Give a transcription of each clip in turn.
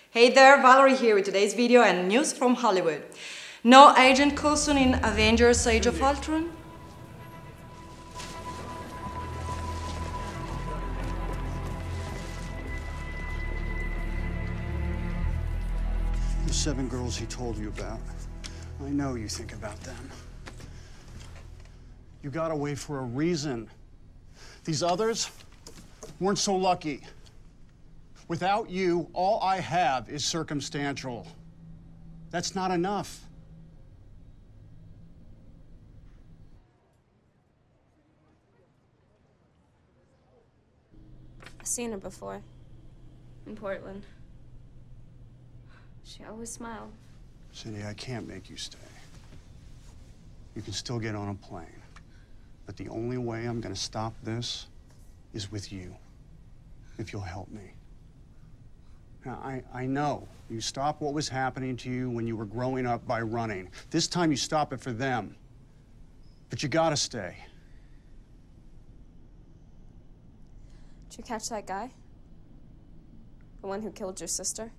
Hey there, Valerie here with today's video and news from Hollywood. No Agent Coulson in Avengers Age of Ultron? The 7 girls he told you about. I know you think about them. You got away for a reason. These others weren't so lucky. Without you, all I have is circumstantial. That's not enough. I've seen her before. In Portland. She always smiled. Cindy, I can't make you stay. You can still get on a plane. But the only way I'm gonna stop this is with you. If you'll help me. Now, I know you stopped what was happening to you when you were growing up by running. This time you stop it for them. But you gotta stay. Did you catch that guy? The one who killed your sister?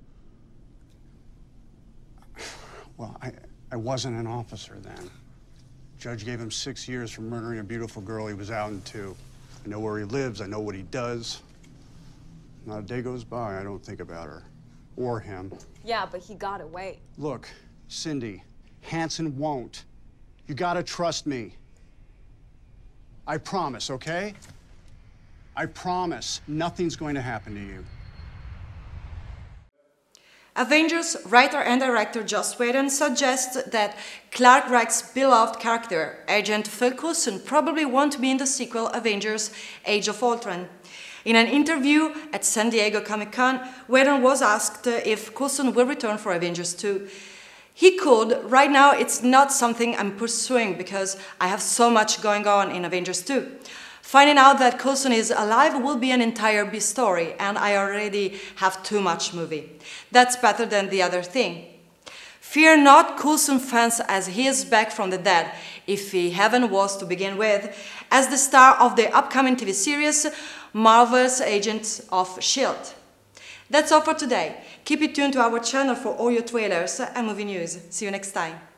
Well, I wasn't an officer then. Judge gave him 6 years for murdering a beautiful girl he was out in 2. I know where he lives, I know what he does. Not a day goes by I don't think about her. Or him. Yeah, but he got away. Look, Cindy, Hansen won't. You gotta trust me. I promise, okay? I promise nothing's going to happen to you. Avengers writer and director Joss Whedon suggests that Clark Gregg's beloved character, Agent Phil Coulson, probably won't be in the sequel Avengers Age of Ultron. In an interview at San Diego Comic-Con, Whedon was asked if Coulson will return for Avengers 2. He could. Right now, it's not something I'm pursuing because I have so much going on in Avengers 2. Finding out that Coulson is alive will be an entire B story, and I already have too much movie. That's better than the other thing. Fear not, Coulson fans, as he is back from the dead, if he haven't was to begin with, as the star of the upcoming TV series, Marvel's Agents of S.H.I.E.L.D. That's all for today. Keep it tuned to our channel for all your trailers and movie news. See you next time.